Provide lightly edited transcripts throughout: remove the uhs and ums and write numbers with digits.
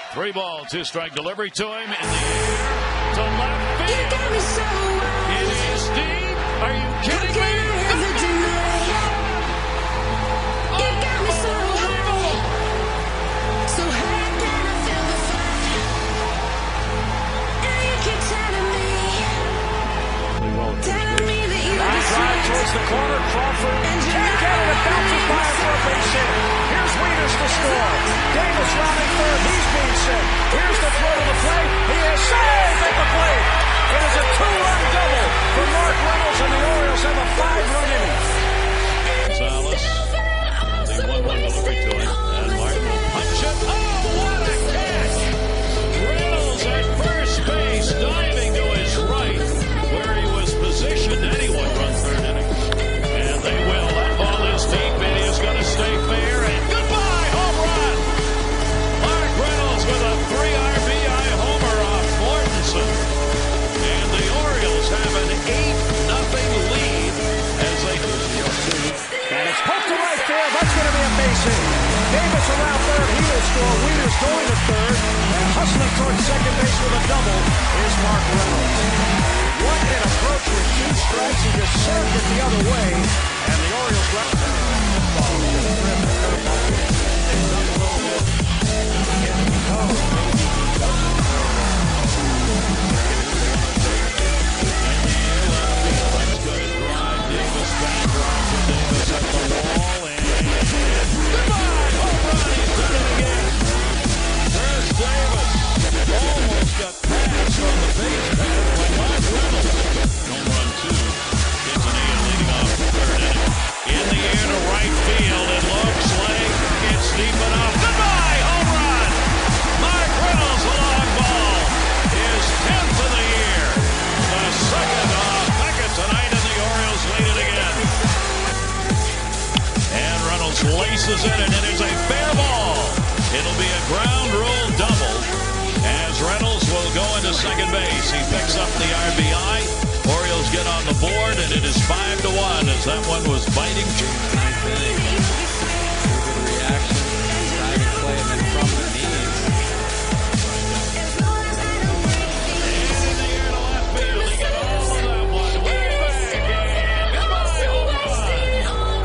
3-ball, 2-strike delivery to him in the air to left field. It is deep. Are you kidding me? Towards the corner, Crawford can't get it. It bounces by for a base hit. Here's Wieters to score. Davis rounding third. He's being sent. Here's the throw to the plate. He is saved at the plate. It is a 2-run double for Mark Reynolds, and the Orioles have a 5-run inning. Gonzalez, the 1-1 delivery to him, and Martin will punch it. Oh, what a catch! Reynolds at first base, diving to his right, where he was positioned. Anyone run third inning, and they will. That ball is deep. It is going to stay fair, and goodbye, home run. Mark Reynolds with a 3 RBI homer off Mortensen, and the Orioles have an 8-0 lead as they. And it's poked to right field. That's going to be a base hit. Davis around third. He will score. Wieters going to third, and hustling towards second base with a double is Mark Reynolds. What an approach with 2 strikes. He just served it the other way, and the Orioles left. Laces in it, and it's a fair ball. It'll be a ground rule double as Reynolds will go into second base. He picks up the RBI. Orioles get on the board, and it is 5-1 as that one was biting. Ninth inning. Good reaction. Diving play, and then from the knees. And in the air to left field. He got all of that one. Way back, and goodbye, home run.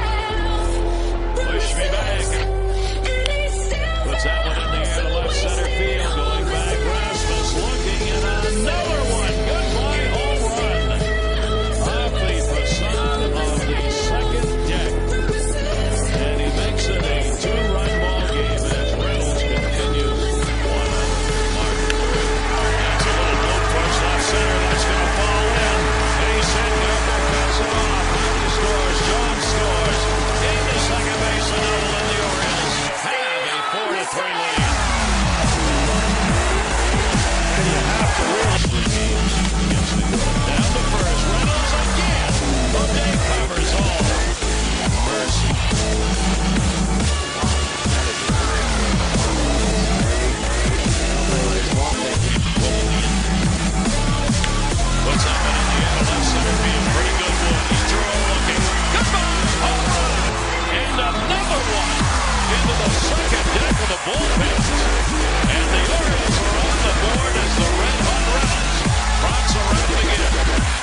Push me back. Puts that one in the air to left center field. Going back, Rasmus looking at another one. Goodbye, home run. Off the facade of the second deck. And he makes it a 2-run ball game as Reynolds continues one up. Mark. That's a little low push left center. That's going to fall in. Base hit. Gilbert cuts it off. He scores. Jones scores. Into second base. A double, and the Orioles have a 4-3 lead. And you have to really 3 games against the Orioles. Down to first. Reynolds again. O'Day covers all. Mercy. Puts that one in the air to left center field. Pretty good one. He's through looking. Goodbye. Home run. And another one into the second deck of the bullpen. And the Orioles are on the board as the Red Hot Reynolds trots around again.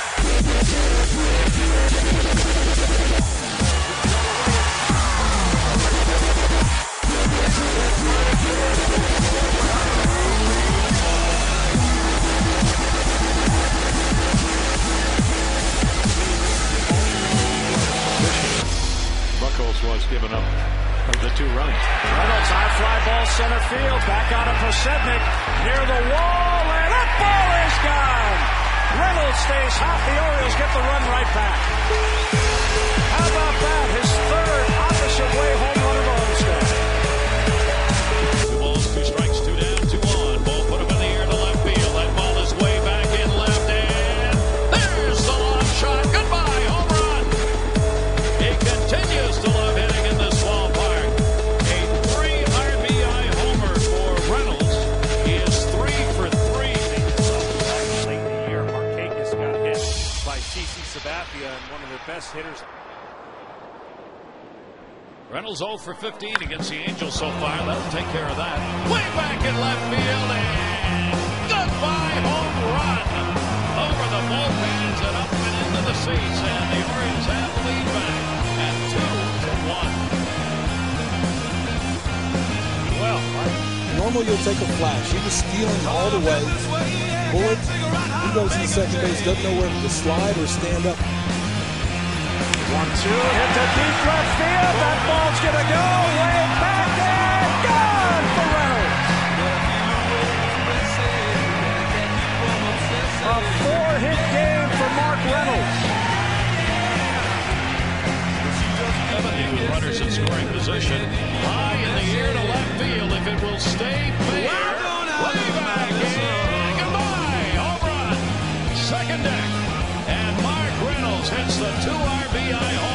Buchholz was given up the 2 runs. Reynolds, high fly ball center field. Back out of Posednik. Near the wall, and that ball is gone. Reynolds stays hot. The Orioles get the run right back. How about that? His 3rd opposite way home run of the homestand. 2 balls, 2 strikes, 2 down, 2 on. Ball put him in the air to left field. That ball is way back in left, and there's the long shot. Goodbye, home run. He continues to love hitting in this ballpark. A 3 RBI homer for Reynolds. He is 3 for 3. Late in the year, Markakis got hit by CC Sabathia, and one of the best hitters. Reynolds 0 for 15 against the Angels so far. That'll take care of that. Way back in left field, and goodbye home run over the bullpens and up and into the seats, and the Orioles have the lead back at 2-1. Well, normally you'll take a flash. He was stealing all the way. Bullet, he goes to the second base, doesn't know whether to slide or stand up. 1-2, hit to deep left field. That ball's gonna go way back and gone for Reynolds. A 4-hit game for Mark Reynolds. With runners in scoring position, high in the air to left field. If it will stay fair, way back and goodbye, home run, second deck, and Mark Reynolds hits the 2 RBI home